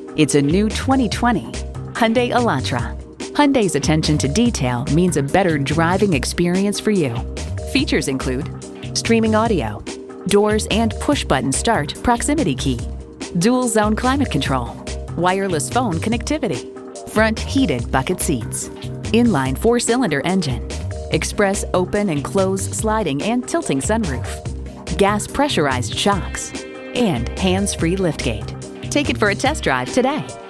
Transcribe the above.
It's a new 2020 Hyundai Elantra. Hyundai's attention to detail means a better driving experience for you. Features include streaming audio, doors and push-button start proximity key, dual zone climate control, wireless phone connectivity, front heated bucket seats, inline 4-cylinder engine, express open and close sliding and tilting sunroof, gas pressurized shocks, and hands-free liftgate. Take it for a test drive today.